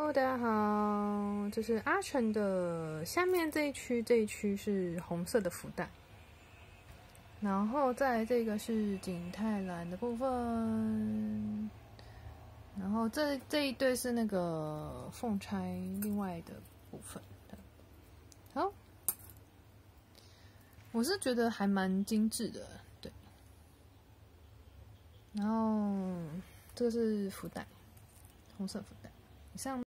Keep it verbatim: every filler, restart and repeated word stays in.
Hello， 大家好，这是阿成的下面这一区，这一区是红色的福袋，然后在这个是景泰蓝的部分，然后这这一对是那个凤钗另外的部分。好，我是觉得还蛮精致的，对。然后这个是福袋，红色福袋，以上。